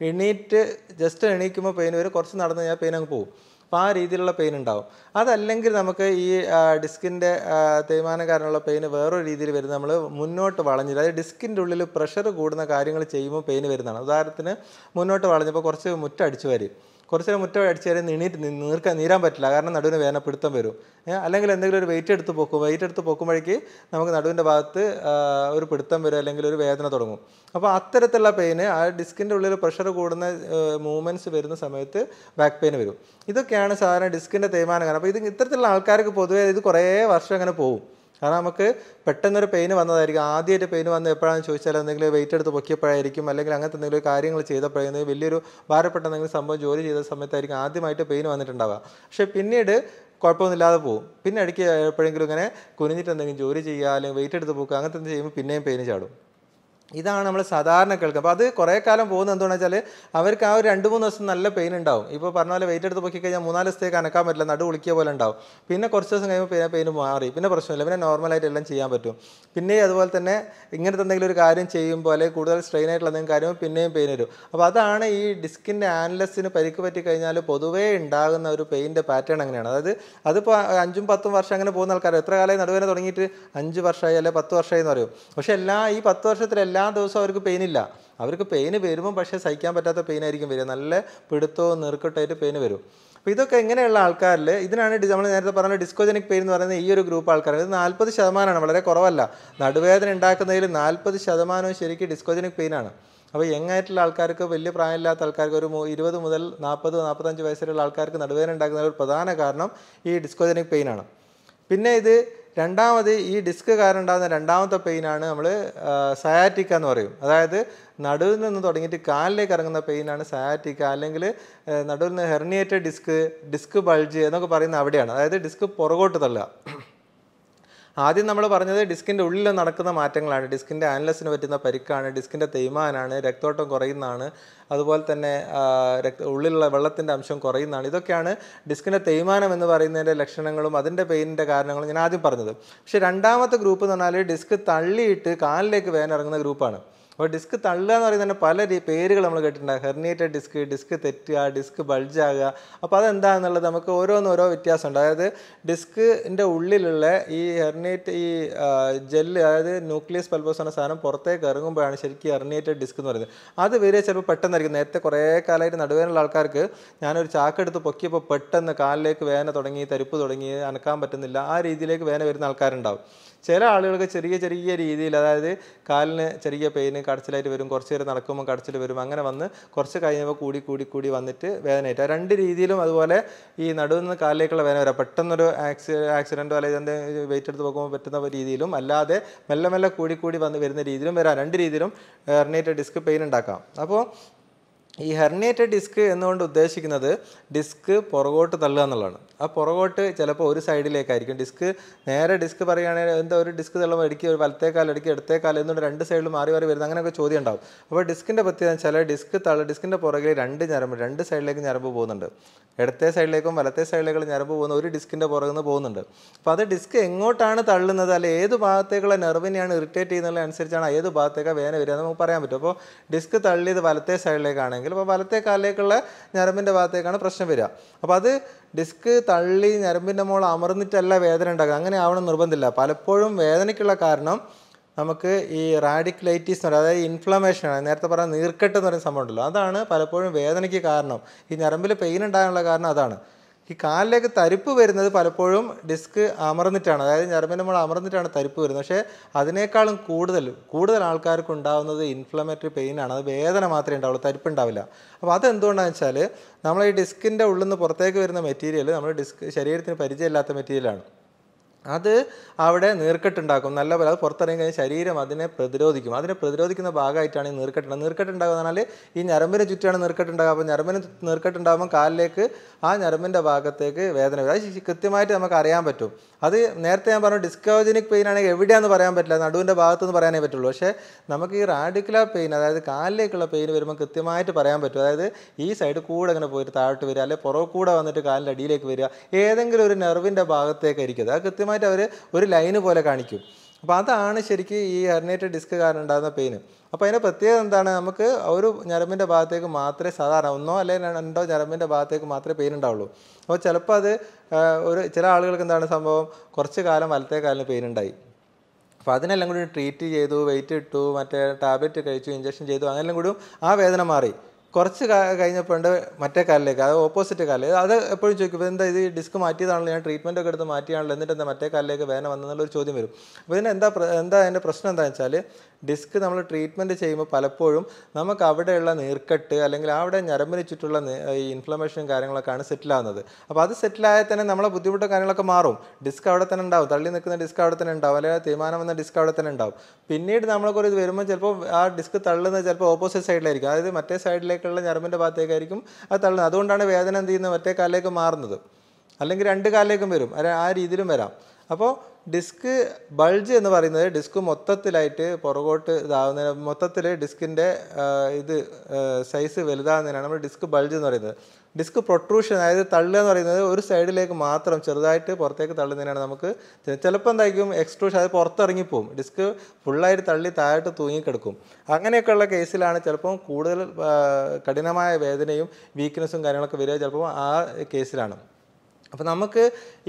ജസ്റ്റ് എണീക്കുമ്പോൾ പെയിൻ വരും, കുറച്ച് നടന്നു കഴിഞ്ഞാൽ പെയിൻ അങ്ങ് പോകും. അപ്പോൾ ആ രീതിയിലുള്ള പെയിൻ ഉണ്ടാവും. അതല്ലെങ്കിൽ നമുക്ക് ഈ ഡിസ്കിൻ്റെ തേയ്മാനം കാരണമുള്ള പെയിന് വേറൊരു രീതിയിൽ വരുന്നത് നമ്മൾ മുന്നോട്ട് വളഞ്ഞില്ല. അതായത് ഡിസ്കിൻ്റെ ഉള്ളിൽ പ്രഷർ കൂടുന്ന കാര്യങ്ങൾ ചെയ്യുമ്പോൾ പെയിൻ വരുന്നതാണ്. ഉദാഹരണത്തിന് മുന്നോട്ട് വളഞ്ഞപ്പോൾ കുറച്ച് മുറ്റം അടിച്ചു വരും, കുറച്ച് നേരം മുറ്റം അടിച്ചു വരെ നീരാൻ പറ്റില്ല, കാരണം നടുവിന് വേദന പിടുത്തം വരും. അല്ലെങ്കിൽ എന്തെങ്കിലും ഒരു വെയിറ്റ് എടുത്ത് പൊക്കുമ്പോഴേക്ക് നമുക്ക് നടുവിൻ്റെ ഭാഗത്ത് ഒരു പിടുത്തം വരും, അല്ലെങ്കിൽ ഒരു വേദന തുടങ്ങും. അപ്പോൾ അത്തരത്തിലുള്ള പെയിന് ആ ഡിസ്കിൻ്റെ ഉള്ളിൽ പ്രഷർ കൂടുന്ന മൂവ്മെൻറ്റ്സ് വരുന്ന സമയത്ത് ബാക്ക് പെയിൻ വരും. ഇതൊക്കെയാണ് സാധാരണ ഡിസ്കിൻ്റെ തേയ്മാനം കാരണം. അപ്പോൾ ഇത്തരത്തിലുള്ള ആൾക്കാർക്ക് പൊതുവേ ഇത് കുറേ വർഷം അങ്ങനെ പോകും. കാരണം നമുക്ക് പെട്ടെന്നൊരു പെയിന് വന്നതായിരിക്കും. ആദ്യമായിട്ട് പെയിന് വന്ന് എപ്പോഴാണെന്ന് ചോദിച്ചാൽ എന്തെങ്കിലും വെയിറ്റ് എടുത്ത് പൊക്കിയപ്പോഴായിരിക്കും, അല്ലെങ്കിൽ അങ്ങനത്തെ എന്തെങ്കിലും കാര്യങ്ങൾ ചെയ്തപ്പോഴായിരുന്നു, വലിയൊരു ഭാരപ്പെട്ട എന്തെങ്കിലും സംഭവം ജോലി ചെയ്ത സമയത്തായിരിക്കും ആദ്യമായിട്ട് പെയിന് വന്നിട്ടുണ്ടാവുക. പക്ഷേ പിന്നീട് കുഴപ്പമൊന്നുമില്ലാതെ പോകും. പിന്നെ ഇടയ്ക്ക് എപ്പോഴെങ്കിലും ഇങ്ങനെ കുനിഞ്ഞിട്ട് എന്തെങ്കിലും ജോലി ചെയ്യുക, അല്ലെങ്കിൽ വെയിറ്റ് എടുത്ത് പോക്കുക, അങ്ങനത്തെ എന്തെങ്കിലും ചെയ്യുമ്പോൾ പിന്നെയും പെയിന് ചാടും. ഇതാണ് നമ്മൾ സാധാരണ കേൾക്കുക. അപ്പോൾ അത് കുറേ കാലം പോകുന്നത് എന്താണെന്ന് വെച്ചാൽ അവർക്ക് ആ ഒരു 2-3 ദിവസം നല്ല പെയിൻ ഉണ്ടാവും. ഇപ്പോൾ പറഞ്ഞ പോലെ വെയിറ്റ് എടുത്ത് പൊക്കി കഴിഞ്ഞാൽ 4-5 ദിവസത്തേക്ക് അനക്കാൻ പറ്റില്ല, നടു കുളിക്കുക പോലെ ഉണ്ടാവും. പിന്നെ കുറച്ച് ദിവസം കഴിയുമ്പോൾ പെയിൻ മാറി, പിന്നെ പ്രശ്നമില്ല, പിന്നെ നോർമലായിട്ട് എല്ലാം ചെയ്യാൻ പറ്റും. പിന്നെയും അതുപോലെ തന്നെ ഇങ്ങനത്തെ എന്തെങ്കിലും ഒരു കാര്യം ചെയ്യുമ്പോൾ, അല്ലെങ്കിൽ കൂടുതൽ സ്ട്രെയിൻ ആയിട്ടുള്ള എന്തെങ്കിലും കാര്യം പിന്നെയും പെയിൻ വരും. അപ്പോൾ അതാണ് ഈ ഡിസ്കിൻ്റെ ആനലസിന് പരിക്ക് പറ്റി കഴിഞ്ഞാൽ പൊതുവേ ഉണ്ടാകുന്ന ഒരു പെയിൻ്റെ പാറ്റേൺ അങ്ങനെയാണ്. അതായത് അതിപ്പോൾ 5-10 വർഷം അങ്ങനെ പോകുന്ന ആൾക്കാർ എത്ര കാലമായി നടുവേദന തുടങ്ങിയിട്ട് 5 വർഷമായി അല്ലെങ്കിൽ 10 വർഷമായി എന്ന് പറയും. പക്ഷേ ഈ 10 വർഷത്തിൽ എല്ലാ ദിവസവും അവർക്ക് പെയിനില്ല. അവർക്ക് പെയിന് വരുമ്പോൾ പക്ഷേ സഹിക്കാൻ പറ്റാത്ത പെയിനായിരിക്കും വരിക. നല്ല പിടുത്തവും നീർക്കെട്ടായിട്ട് പെയിന് വരും. അപ്പോൾ ഇതൊക്കെ എങ്ങനെയുള്ള ആൾക്കാരിൽ ഇതിനാണ് നമ്മൾ നേരത്തെ പറഞ്ഞ ഡിസ്കോജനിക് പെയിൻ എന്ന് പറയുന്നത് ഈ ഒരു ഗ്രൂപ്പ് ആൾക്കാർ. ഇത് 40%, വളരെ കുറവല്ല. നടുവേദന ഉണ്ടാക്കുന്നതിൽ 40% ശരിക്കും ഡിസ്കോജനിക് പെയിനാണ്. അപ്പോൾ യങ്ങായിട്ടുള്ള ആൾക്കാർക്ക്, വലിയ പ്രായമില്ലാത്ത ആൾക്കാർക്ക്, ഒരു 20 മുതൽ 40-45 വയസ്സിലുള്ള ആൾക്കാർക്ക് നടുവേദന ഉണ്ടാക്കുന്ന ഒരു പ്രധാന കാരണം ഈ ഡിസ്കോജനിക് പെയിനാണ്. പിന്നെ രണ്ടാമത് ഈ ഡിസ്ക് കാരണം ഉണ്ടാകുന്ന രണ്ടാമത്തെ പെയിനാണ് നമ്മൾ സയാറ്റിക്ക എന്ന് പറയും. അതായത് നടുവിൽ നിന്ന് തുടങ്ങിയിട്ട് കാലിലേക്ക് ഇറങ്ങുന്ന പെയിനാണ് സയാറ്റിക്ക, അല്ലെങ്കിൽ നടുവിൽ നിന്ന് ഹെർണിയേറ്റഡ് ഡിസ്ക് ബൾജ് എന്നൊക്കെ പറയുന്നത് അവിടെയാണ്. അതായത് ഡിസ്ക് പുറകോട്ട് തള്ളുക. ആദ്യം നമ്മൾ പറഞ്ഞത് ഡിസ്കിൻ്റെ ഉള്ളിൽ നടക്കുന്ന മാറ്റങ്ങളാണ്, ഡിസ്കിൻ്റെ ആനലസിന് പറ്റുന്ന പരിക്കാണ്, ഡിസ്കിൻ്റെ തേയ്മാനാണ്, രക്തോട്ടം കുറയുന്നതാണ്, അതുപോലെ തന്നെ ഉള്ളിലുള്ള വെള്ളത്തിൻ്റെ അംശം കുറയുന്നതാണ്. ഇതൊക്കെയാണ് ഡിസ്കിൻ്റെ തേയ്മാനം എന്ന് പറയുന്നതിൻ്റെ ലക്ഷണങ്ങളും അതിൻ്റെ പെയിനിൻ്റെ കാരണങ്ങളും ഞാൻ ആദ്യം പറഞ്ഞത്. പക്ഷേ രണ്ടാമത്തെ ഗ്രൂപ്പ് എന്ന് പറഞ്ഞാൽ ഡിസ്ക് തള്ളിയിട്ട് കാലിലേക്ക് വേദന ഇറങ്ങുന്ന ഗ്രൂപ്പാണ്. അപ്പോൾ ഡിസ്ക് തള്ളുക എന്ന് പറയുന്നത് തന്നെ പല പേരുകൾ നമ്മൾ കേട്ടിട്ടുണ്ടാകും. ഹെർണിയേറ്റഡ് ഡിസ്ക് തെറ്റുക, ഡിസ്ക് ബൾജാകുക. അപ്പോൾ അതെന്താണെന്നുള്ളത് നമുക്ക് ഓരോ വ്യത്യാസമുണ്ട്. അതായത് ഡിസ്കിൻ്റെ ഉള്ളിലുള്ള ഈ ജെല്ല്, അതായത് ന്യൂക്ലിയസ് പൾപ്പോസ് എന്ന സാധനം പുറത്തേക്ക് ഇറങ്ങുമ്പോഴാണ് ശരിക്കും ഹെർണിയേറ്റഡ് ഡിസ്ക് എന്ന് പറയുന്നത്. അത് വരെ ചിലപ്പോൾ പെട്ടെന്നായിരിക്കും. നേരത്തെ കുറേ കാലമായിട്ട് നടുവേദനയുള്ള ആൾക്കാർക്ക് ഞാനൊരു ചാക്കെടുത്ത് പൊക്കിയപ്പോൾ പെട്ടെന്ന് കാലിലേക്ക് വേദന തുടങ്ങി, തരിപ്പ് തുടങ്ങി, അനക്കാൻ പറ്റുന്നില്ല, ആ രീതിയിലേക്ക് വേദന വരുന്ന ആൾക്കാരുണ്ടാവും. ചില ആളുകൾക്ക് ചെറിയ രീതിയിൽ, അതായത് കാലിന് ചെറിയ പെയിന് കടച്ചിലായിട്ട് വരും, കുറച്ച് നേരം നടക്കുമ്പോൾ കടച്ചിൽ വരും, അങ്ങനെ വന്ന് കുറച്ച് കഴിഞ്ഞപ്പോൾ കൂടി വന്നിട്ട് വേദനയായിട്ട്. 2 രീതിയിലും അതുപോലെ ഈ നടുവിൽ നിന്ന് കാലിലേക്കുള്ള വേദന വരാം. പെട്ടെന്നൊരു ആക്സിഡൻറ്റോ അല്ലെങ്കിൽ എന്തെങ്കിലും വെയിറ്റ് എടുത്ത് പോകുമ്പോൾ പറ്റുന്ന രീതിയിലും, അല്ലാതെ മെല്ലെ കൂടി വരുന്ന രീതിയിലും വരാം. 2 രീതിയിലും ഹെർണിയേറ്റഡ് ഡിസ്ക് പെയിൻ ഉണ്ടാക്കാം. അപ്പോൾ ഈ ഹെർണിയേറ്റഡ് ഡിസ്ക് എന്നുകൊണ്ട് ഉദ്ദേശിക്കുന്നത് ഡിസ്ക് പുറകോട്ട് തള്ളുക എന്നുള്ളതാണ്. ആ പുറകോട്ട് ചിലപ്പോൾ ഒരു സൈഡിലേക്കായിരിക്കും. ഡിസ്ക് പറയുകയാണെങ്കിൽ ഒരു ഡിസ്ക് തള്ളുമ്പോൾ ഇടയ്ക്ക് ഒരു വലത്തേക്കാൽ, ഇടയ്ക്ക് ഇടത്തേക്കാൽ എന്നുകൊണ്ട് 2 സൈഡിൽ മാറി വരുന്നത്, അങ്ങനെയൊക്കെ ചോദ്യം ഉണ്ടാവും. അപ്പോൾ ഡിസ്കിൻ്റെ പ്രത്യേകത വെച്ചാൽ ഡിസ്കിൻ്റെ പുറകിൽ 2 സൈഡിലേക്ക് ഞരമ്പ് പോകുന്നുണ്ട്. ഇടത്തെ സൈഡിലേക്കും വലത്തെ സൈഡിലേക്കുള്ള ഞരമ്പ് പോകുന്ന ഒരു ഡിസ്കിൻ്റെ പുറകിൽ നിന്ന് പോകുന്നുണ്ട്. അപ്പോൾ അത് ഡിസ്ക് എങ്ങോട്ടാണ് തള്ളുന്നത്, അല്ലെ ഏത് ഭാഗത്തേക്കുള്ള നെർവിനെയാണ് ഇറിറ്റേറ്റ് ചെയ്യുന്നതിനനുസരിച്ചാണ് ഏത് ഭാഗത്തേക്കാണ് വേദന വരിക എന്ന് നമുക്ക് പറയാൻ പറ്റും. അപ്പോൾ ഡിസ്ക് തള്ളിയത് വലത്തെ സൈഡിലേക്കാണെങ്കിൽ അപ്പോൾ വലത്തെ കാലിലേക്കുള്ള ഞരമ്പിൻ്റെ ഭാഗത്തേക്കാണ് പ്രശ്നം വരിക. അപ്പോൾ അത് ഡിസ്ക് തള്ളി ഞരമ്പിൻ്റെ മുകളിൽ അമർന്നിട്ടല്ല വേദന ഉണ്ടാക്കുക, അങ്ങനെ ആവണം നിർബന്ധമില്ല. പലപ്പോഴും വേദനയ്ക്കുള്ള കാരണം നമുക്ക് ഈ റാഡിക്കുലൈറ്റിസ് എന്ന് പറയുന്നത്, അതായത് ഇൻഫ്ലമേഷനാണ്. നേരത്തെ പറഞ്ഞ നീർക്കെട്ട് എന്ന് പറയുന്ന സംഭവം ഉണ്ടല്ലോ, അതാണ് പലപ്പോഴും വേദനയ്ക്ക് കാരണം. ഈ ഞരമ്പിൽ പെയിൻ ഉണ്ടാകാനുള്ള കാരണം അതാണ്. ഈ കാലിലേക്ക് തരിപ്പ് വരുന്നത് പലപ്പോഴും ഡിസ്ക് അമർന്നിട്ടാണ്, അതായത് ഞരമ്പിൻ്റെ നമ്മൾ അമർന്നിട്ടാണ് തരിപ്പ് വരുന്നത്. പക്ഷേ അതിനേക്കാളും കൂടുതൽ ആൾക്കാർക്ക് ഉണ്ടാകുന്നത് ഇൻഫ്ലമേറ്ററി പെയിനാണ്. അത് വേദന മാത്രമേ ഉണ്ടാവുള്ളൂ, തരിപ്പ് ഉണ്ടാവില്ല. അപ്പോൾ അതെന്തുകൊണ്ടാണെന്ന് വെച്ചാൽ നമ്മൾ ഈ ഡിസ്കിൻ്റെ ഉള്ളിൽ നിന്ന് പുറത്തേക്ക് വരുന്ന മെറ്റീരിയൽ നമ്മൾ ശരീരത്തിന് പരിചയമില്ലാത്ത മെറ്റീരിയലാണ്. അത് അവിടെ നീർക്കെട്ടുണ്ടാക്കും. നല്ല പോലെ അത് പുറത്തിറങ്ങി കഴിഞ്ഞാൽ ശരീരം അതിനെ പ്രതിരോധിക്കുന്ന ഭാഗമായിട്ടാണ് ഈ നീർക്കെട്ടുണ്ടാകുക എന്ന് പറഞ്ഞാൽ ഈ ഞരമ്പിന് ചുറ്റാണ് നീർക്കെട്ടുണ്ടാകുക. അപ്പോൾ ഞരമ്പിന് നീർക്കെട്ടുണ്ടാകുമ്പോൾ കാലിലേക്ക് ആ ഞരമ്പിൻ്റെ ഭാഗത്തേക്ക് വേദന വരും. അത് കൃത്യമായിട്ട് നമുക്ക് അറിയാൻ പറ്റും. അത് നേരത്തെ ഞാൻ പറഞ്ഞു ഡിസ്കോജനിക് പെയിൻ ആണെങ്കിൽ എവിടെയാണെന്ന് പറയാൻ പറ്റില്ല, നടുവിൻ്റെ ഭാഗത്തുനിന്ന് പറയാനേ പറ്റുള്ളൂ. പക്ഷേ നമുക്ക് ഈ റാഡിക്കുലർ പെയിൻ, അതായത് കാലിലേക്കുള്ള പെയിൻ വരുമ്പോൾ കൃത്യമായിട്ട് പറയാൻ പറ്റും. അതായത് ഈ സൈഡ് കൂടെ ഇങ്ങനെ പോയിട്ട് താഴോട്ട് വരിക, അല്ലെങ്കിൽ പുറകെ കൂടെ വന്നിട്ട് കാലിൻ്റെ അടിയിലേക്ക് വരിക, ഏതെങ്കിലും ഒരു നെർവിൻ്റെ ഭാഗത്തേക്കായിരിക്കും അത് കൃത്യമായിട്ട് അവർ ഒരു ലൈന് പോലെ കാണിക്കും. അപ്പോൾ അതാണ് ശരിക്കും ഈ ഹെർണിയേറ്റഡ് ഡിസ്ക് കാരണം ഉണ്ടാകുന്ന പെയിന്. അപ്പോൾ അതിൻ്റെ പ്രത്യേകത എന്താണ്, നമുക്ക് ഒരു ഞരമ്പിൻ്റെ ഭാഗത്തേക്ക് മാത്രമേ സാധാരണ ഒന്നോ അല്ലെങ്കിൽ രണ്ടോ ഞരമ്പിൻ്റെ ഭാഗത്തേക്ക് മാത്രമേ പെയിൻ ഉണ്ടാവുള്ളൂ. അപ്പോൾ ചിലപ്പോൾ അത് ചില ആളുകൾക്ക് എന്താണ് സംഭവം, കുറച്ച് കാലം വലത്തേ കാലിന് പെയിൻ ഉണ്ടായി. അപ്പോൾ അതിനെല്ലാം കൂടി ട്രീറ്റ് ചെയ്തു, വെയിറ്റ് ഇട്ടു, മറ്റേ ടാബ്ലറ്റ് കഴിച്ചു, ഇഞ്ചക്ഷൻ ചെയ്തു, അങ്ങനെല്ലാം കൂടി ആ വേദന മാറി. കുറച്ച് കഴിഞ്ഞപ്പോൾ ഉണ്ട് മറ്റേ കാലിലേക്ക്, അത് ഓപ്പോസിറ്റ് കാലിൽ. അത് എപ്പോഴും ചോദിക്കും, എന്താ ഇത് ഡിസ്ക് മാറ്റിയതാണല്ലോ, ഞാൻ ട്രീറ്റ്മെൻറ്റ് ഒക്കെ എടുത്ത് മാറ്റിയാണല്ലോ, എന്നിട്ട് എന്താ മറ്റേ കാലിലേക്ക് വേദന വന്നെന്നുള്ളൊരു ചോദ്യം വരും. അപ്പോൾ ഇതിന് എന്താ അതിൻ്റെ പ്രശ്നം എന്താണെന്ന് വെച്ചാൽ, ഡിസ്ക് നമ്മൾ ട്രീറ്റ്മെൻറ്റ് ചെയ്യുമ്പോൾ പലപ്പോഴും നമുക്ക് അവിടെയുള്ള നീർക്കെട്ട് അല്ലെങ്കിൽ അവിടെ ഞരമ്പിന് ചുറ്റുള്ള ഈ ഇൻഫ്ലമേഷനും കാര്യങ്ങളൊക്കെയാണ് സെറ്റിലാകുന്നത്. അപ്പോൾ അത് സെറ്റിലായാൽ തന്നെ നമ്മളെ ബുദ്ധിമുട്ടും കാര്യങ്ങളൊക്കെ മാറും. ഡിസ്ക് അവിടെ തന്നെ ഉണ്ടാവും, തള്ളി നിൽക്കുന്ന ഡിസ്ക് അവിടെ തന്നെ ഉണ്ടാവും, അല്ലെങ്കിൽ തീരുമാനം വന്ന ഡിസ്ക് അവിടെ തന്നെ ഉണ്ടാവും. പിന്നീട് നമ്മളൊക്കെ ഇത് വരുമ്പോൾ ചിലപ്പോൾ ആ ഡിസ്ക് തള്ളുന്നത് ചിലപ്പോൾ ഓപ്പോസിറ്റ് സൈഡിലായിരിക്കും, അതായത് മറ്റേ സൈഡിലേക്കുള്ള ഞരമ്പിൻ്റെ ഭാഗത്തേക്കായിരിക്കും അത് തള്ളുന്നത്. അതുകൊണ്ടാണ് വേദന എന്ത് ചെയ്യുന്നത്, മറ്റേ കാലിലേക്ക് മാറുന്നത്. അല്ലെങ്കിൽ രണ്ട് കാലിലേക്കും വരും, ആ രീതിയിലും വരാം. അപ്പോൾ ഡിസ്ക് ബൾജ് എന്ന് പറയുന്നത് ഡിസ്ക് മൊത്തത്തിലായിട്ട് പുറകോട്ട് ഇതാവുന്നതിന്, മൊത്തത്തിൽ ഡിസ്കിൻ്റെ സൈസ് വലുതാകുന്നതിനാണ് നമ്മൾ ഡിസ്ക് ബൾജ് എന്ന് പറയുന്നത്. ഡിസ്ക് പ്രൊട്രൂഷൻ, അതായത് തള്ളുക എന്ന് പറയുന്നത് ഒരു സൈഡിലേക്ക് മാത്രം ചെറുതായിട്ട് പുറത്തേക്ക് തള്ളുന്നതിനാണ് നമുക്ക് ചിലപ്പോൾ എന്തായിരിക്കും എക്സ്ട്രൂഷൻ, അത് പുറത്തിറങ്ങിപ്പോവും, ഡിസ്ക് ഫുള്ളായിട്ട് തള്ളി താഴോട്ട് തൂങ്ങിക്കിടക്കും. അങ്ങനെയൊക്കെയുള്ള കേസിലാണ് ചിലപ്പം കൂടുതൽ കഠിനമായ വേദനയും വീക്ക്നെസ്സും കാര്യങ്ങളൊക്കെ വരിക, ചിലപ്പോൾ ആ കേസിലാണ്. അപ്പോൾ നമുക്ക്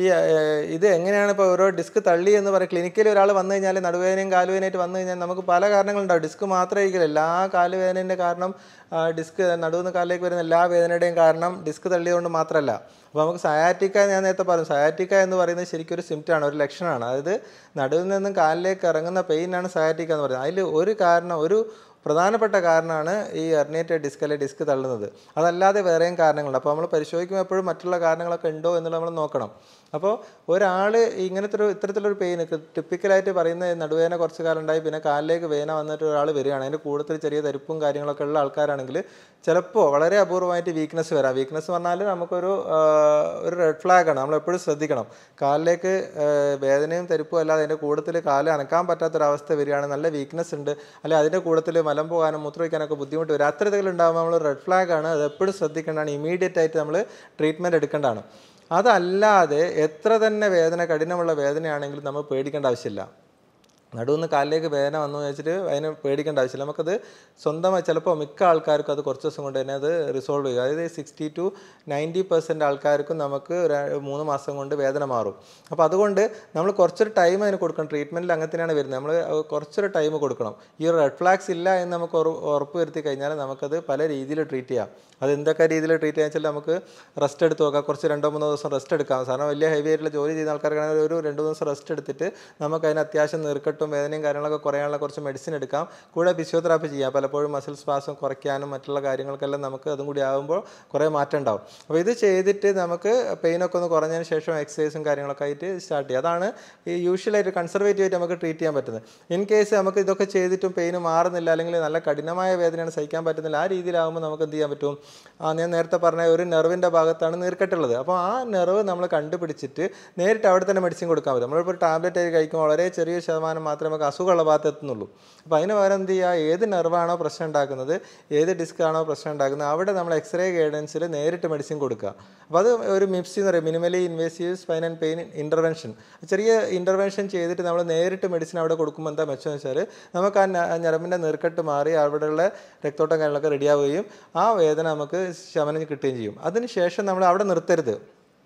ഇത് എങ്ങനെയാണ് ഇപ്പോൾ ഓരോ ഡിസ്ക് തള്ളി എന്ന് പറയും, ക്ലിനിക്കിൽ ഒരാൾ വന്നു കഴിഞ്ഞാൽ നടുവേദനയും കാലുവേദനയായിട്ട് വന്നു കഴിഞ്ഞാൽ നമുക്ക് പല കാരണങ്ങളുണ്ടാവും. ഡിസ്ക് മാത്രമായിരിക്കില്ല, എല്ലാ കാലുവേദനേൻ്റെ കാരണം ഡിസ്ക് നടുവെന്ന് കാലിലേക്ക് വരുന്ന എല്ലാ വേദനയുടെയും കാരണം ഡിസ്ക് തള്ളിയതുകൊണ്ട് മാത്രമല്ല. അപ്പോൾ നമുക്ക് സയാറ്റിക്ക, ഞാൻ നേരത്തെ പറഞ്ഞു, സയാറ്റിക്ക എന്ന് പറയുന്നത് ശരിക്കും ഒരു സിംറ്റമാണ്, ഒരു ലക്ഷണമാണ്. അതായത് നടുവിൽ നിന്നും കാലിലേക്ക് ഇറങ്ങുന്ന പെയിനാണ് സയാറ്റിക്ക എന്ന് പറയുന്നത്. അതിൽ ഒരു പ്രധാനപ്പെട്ട കാരണമാണ് ഈ ഹെർണിയേറ്റഡ് ഡിസ്ക് അല്ലെങ്കിൽ ഡിസ്ക് തള്ളുന്നത്. അതല്ലാതെ വേറെയും കാരണങ്ങളുണ്ട്. അപ്പോൾ നമ്മൾ പരിശോധിക്കുമ്പോൾ എപ്പോഴും മറ്റുള്ള കാരണങ്ങളൊക്കെ ഉണ്ടോ എന്നുള്ളത് നമ്മൾ നോക്കണം. അപ്പോൾ ഒരാൾ ഇത്തരത്തിലൊരു പെയിന് ടിപ്പിക്കലായിട്ട് പറയുന്ന നടുവേദന കുറച്ച് കാലം ഉണ്ടായി, പിന്നെ കാലിലേക്ക് വേദന വന്നിട്ട് ഒരാൾ വരികയാണ്, അതിൻ്റെ കൂടുതൽ ചെറിയ തരിപ്പും കാര്യങ്ങളൊക്കെ ഉള്ള ആൾക്കാരാണെങ്കിൽ ചിലപ്പോൾ വളരെ അപൂർവമായിട്ട് വീക്ക്നെസ് വരാം. വീക്ക്നെസ് പറഞ്ഞാൽ നമുക്കൊരു റെഡ് ഫ്ലാഗാണ്, നമ്മളെപ്പോഴും ശ്രദ്ധിക്കണം. കാലിലേക്ക് വേദനയും തരിപ്പും അല്ലാതെ അതിൻ്റെ കൂട്ടത്തിൽ കാല് അനക്കാൻ പറ്റാത്തൊരവസ്ഥ വരികയാണ്, നല്ല വീക്ക്നെസ് ഉണ്ട്, അല്ലെങ്കിൽ അതിൻ്റെ കൂട്ടത്തിൽ മലം പോകാനും മൂത്രമൊഴിക്കാനൊക്കെ ബുദ്ധിമുട്ട് വരും. അത്തരത്തിലുണ്ടാകുമ്പോൾ നമ്മൾ റെഡ് ഫ്ലാഗാണ്, അത് എപ്പോഴും ശ്രദ്ധിക്കേണ്ടതാണ്, ഇമീഡിയറ്റ് ആയിട്ട് നമ്മൾ ട്രീറ്റ്മെൻറ്റ് എടുക്കേണ്ടതാണ്. അതല്ലാതെ എത്ര തന്നെ കഠിനമുള്ള വേദനയാണെങ്കിലും നമ്മൾ പേടിക്കേണ്ട ആവശ്യമില്ല. നടുവെന്ന് കാലിലേക്ക് വേദന വന്നു വെച്ചിട്ട് അതിന് പേടിക്കേണ്ട ആവശ്യമില്ല. നമുക്കത് സ്വന്തമായി ചിലപ്പോൾ മിക്ക ആൾക്കാർക്കും അത് കുറച്ച് ദിവസം കൊണ്ട് തന്നെ അത് റിസോൾവ് ചെയ്യും. അതായത് 60 to 90% ആൾക്കാർക്കും നമുക്ക് 3 മാസം കൊണ്ട് വേദന മാറും. അപ്പോൾ അതുകൊണ്ട് നമ്മൾ കുറച്ചൊരു ടൈം അതിന് കൊടുക്കണം. ട്രീറ്റ്മെൻറ്റിൽ അങ്ങനെ തന്നെയാണ് വരുന്നത്, നമ്മൾ കുറച്ചൊരു ടൈം കൊടുക്കണം. ഈ റെഡ് ഫ്ലാഗ്സ് ഇല്ല എന്ന് നമുക്ക് ഉറപ്പ് വരുത്തി കഴിഞ്ഞാൽ നമുക്കത് പല രീതിയിൽ ട്രീറ്റ് ചെയ്യാം. അത് എന്തൊക്കെ രീതിയിൽ ട്രീറ്റ് ചെയ്യാൻ വെച്ചാൽ നമുക്ക് റെസ്റ്റ് എടുത്ത് നോക്കാം, കുറച്ച് 2-3 ദിവസം റെസ്റ്റ് എടുക്കാം. കാരണം വലിയ ഹെവി ആയിട്ടുള്ള ജോലി ചെയ്യുന്ന ആൾക്കാർക്കാണെങ്കിൽ ഒരു 2 ദിവസം റെസ്റ്റ് എടുത്തിട്ട് നമുക്ക് അതിന് അത്യാവശ്യം നീർക്കെട്ടും വേദനയും കാര്യങ്ങളൊക്കെ കുറയാനുള്ള കുറച്ച് മെഡിസിൻ എടുക്കാം. കൂടെ ഫിസിയോതെറാപ്പി ചെയ്യാം. പലപ്പോഴും മസിൽ സ്പാസം കുറയ്ക്കാനും മറ്റുള്ള കാര്യങ്ങൾക്കെല്ലാം നമുക്ക് അതും കൂടി ആകുമ്പോൾ കുറേ മാറ്റം ഉണ്ടാവും. അപ്പോൾ ഇത് ചെയ്തിട്ട് നമുക്ക് പെയിനൊക്കെ ഒന്ന് കുറഞ്ഞതിന് ശേഷം എക്സസൈസും കാര്യങ്ങളൊക്കെ ആയിട്ട് സ്റ്റാർട്ട് ചെയ്യുക. അതാണ് ഈ യൂഷ്വലായിട്ട് കൺസർവേറ്റീവ് ആയിട്ട് നമുക്ക് ട്രീറ്റ് ചെയ്യാൻ പറ്റുന്നത്. ഇൻ കേസ് നമുക്ക് ഇതൊക്കെ ചെയ്തിട്ടും പെയിന് മാറുന്നില്ല, അല്ലെങ്കിൽ നല്ല കഠിനമായ വേദനയാണ് സഹിക്കാൻ പറ്റുന്നില്ല, ആ രീതിയിലാകുമ്പോൾ നമുക്ക് എന്ത് ചെയ്യാൻ പറ്റും, ഞാൻ നേരത്തെ പറഞ്ഞ ഒരു നെർവിൻ്റെ ഭാഗത്താണ് നീർക്കെട്ടുള്ളത്. അപ്പോൾ ആ നെർവ് നമ്മൾ കണ്ടുപിടിച്ചിട്ട് നേരിട്ട് അവിടെ തന്നെ മെഡിസിൻ കൊടുക്കാൻ പറ്റും. നമ്മളിപ്പോൾ ടാബ്ലറ്റ് ആയി കഴിക്കുമ്പോൾ വളരെ ചെറിയ ശതമാനം മാത്രമേ നമുക്ക് അസുഖമുള്ള ഭാഗത്ത് എത്തുന്നുള്ളൂ. അപ്പോൾ അതിന് പകരം എന്ത് ചെയ്യുക, ഏത് നെർവാണോ പ്രശ്നം ഉണ്ടാക്കുന്നത്, ഏത് ഡിസ്ക് ആണോ പ്രശ്നം ഉണ്ടാക്കുന്നത്, അവിടെ നമ്മൾ എക്സ്റേ ഗൈഡൻസിൽ നേരിട്ട് മെഡിസിൻ കൊടുക്കുക. അപ്പോൾ അത് ഒരു മിപ്സി എന്ന് പറയും, minimally invasive spine and pain intervention. ചെറിയ ഇൻ്റർവെൻഷൻ ചെയ്തിട്ട് നമ്മൾ നേരിട്ട് മെഡിസിൻ അവിടെ കൊടുക്കുമ്പോൾ എന്താ മെച്ചമെന്ന് വെച്ചാൽ നമുക്ക് ആ ഞരമ്പിൻ്റെ നീർക്കെട്ട് മാറി അവിടെയുള്ള രക്തോട്ടം കാര്യങ്ങളൊക്കെ റെഡിയാവുകയും ആ വേദന നമുക്ക് ശമനം കിട്ടുകയും ചെയ്യും. അതിന് ശേഷം നമ്മൾ അവിടെ നിർത്തരുത്.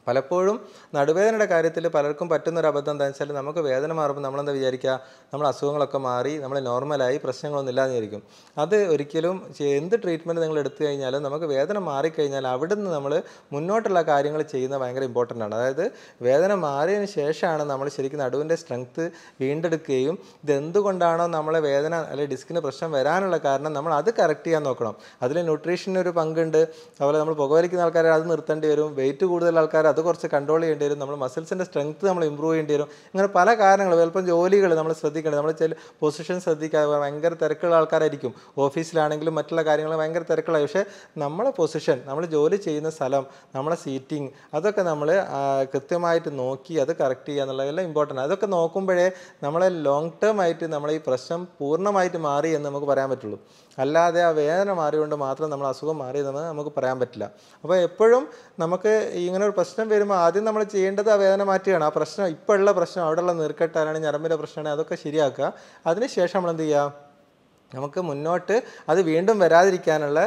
പലപ്പോഴും നടുവേദനയുടെ കാര്യത്തിൽ പലർക്കും പറ്റുന്നൊരു അബദ്ധം എന്താണെന്ന് വെച്ചാൽ നമുക്ക് വേദന മാറുമ്പോൾ നമ്മളെന്താ വിചാരിക്കുക, നമ്മൾ അസുഖങ്ങളൊക്കെ മാറി നമ്മൾ നോർമലായി പ്രശ്നങ്ങളൊന്നും ഇല്ലാന്ന് വിചാരിക്കും. അത് ഒരിക്കലും എന്ത് ട്രീറ്റ്മെൻറ്റ് നിങ്ങൾ എടുത്തു കഴിഞ്ഞാലും നമുക്ക് വേദന മാറിക്കഴിഞ്ഞാൽ അവിടുന്ന് നമ്മൾ മുന്നോട്ടുള്ള കാര്യങ്ങൾ ചെയ്യുന്നത് ഭയങ്കര ഇമ്പോർട്ടൻ്റ് ആണ്. അതായത് വേദന മാറിയതിന് ശേഷമാണ് നമ്മൾ ശരിക്കും നടുവിൻ്റെ സ്ട്രെങ്ത്ത് വീണ്ടെടുക്കുകയും ഇതെന്തുകൊണ്ടാണോ നമ്മളെ വേദന അല്ലെങ്കിൽ ഡിസ്കിന് പ്രശ്നം വരാനുള്ള കാരണം നമ്മൾ അത് കറക്റ്റ് ചെയ്യാൻ നോക്കണം. അതിൽ ന്യൂട്രീഷനൊരു പങ്കുണ്ട്. അതുപോലെ നമ്മൾ പുകവലിക്കുന്ന ആൾക്കാരെ അത് നിർത്തേണ്ടി വരും, വെയിറ്റ് കൂടുതൽ ആൾക്കാർ അത് കുറച്ച് കൺട്രോൾ ചെയ്യേണ്ടി വരും, നമ്മൾ മസിൽസിൻ്റെ സ്ട്രെങ്ത്ത് നമ്മൾ ഇമ്പ്രൂവ് ചെയ്യേണ്ടി വരും. ഇങ്ങനെ പല കാര്യങ്ങൾ, ചിലപ്പം ജോലികൾ നമ്മൾ ശ്രദ്ധിക്കേണ്ടത്, നമ്മൾ ചില പൊസിഷൻ ശ്രദ്ധിക്കാതെ ഭയങ്കര തിരക്കുള്ള ആൾക്കാരായിരിക്കും. ഓഫീസിലാണെങ്കിലും മറ്റുള്ള കാര്യങ്ങൾ ഭയങ്കര തിരക്കുള്ളായി. പക്ഷേ നമ്മളെ പൊസിഷൻ, നമ്മൾ ജോലി ചെയ്യുന്ന സ്ഥലം, നമ്മളെ സീറ്റിംഗ്, അതൊക്കെ നമ്മൾ കൃത്യമായിട്ട് നോക്കി അത് കറക്റ്റ് ചെയ്യുക എന്നുള്ളതെല്ലാം ഇമ്പോർട്ടൻ്റ്. അതൊക്കെ നോക്കുമ്പോഴേ നമ്മളെ ലോങ് ടേം ആയിട്ട് നമ്മളെ ഈ പ്രശ്നം പൂർണ്ണമായിട്ട് മാറി എന്ന് നമുക്ക് പറയാൻ പറ്റുള്ളൂ. അല്ലാതെ ആ വേദന മാറിയുകൊണ്ട് മാത്രം നമ്മൾ അസുഖം മാറിയതെന്ന് നമുക്ക് പറയാൻ പറ്റില്ല. അപ്പോൾ എപ്പോഴും നമുക്ക് ഇങ്ങനെ ഒരു പ്രശ്നം വരുമ്പോൾ ആദ്യം നമ്മൾ ചെയ്യേണ്ടത് ആ വേദന മാറ്റുകയാണ്. ആ പ്രശ്നം, ഇപ്പോൾ ഉള്ള പ്രശ്നം, അവിടെയുള്ള നീർക്കെട്ടാണെങ്കിൽ ഞരമ്പിൻ്റെ പ്രശ്നമാണ്, അതൊക്കെ ശരിയാക്കുക. അതിനുശേഷം നമ്മൾ എന്ത് ചെയ്യുക, നമുക്ക് മുന്നോട്ട് അത് വീണ്ടും വരാതിരിക്കാനുള്ള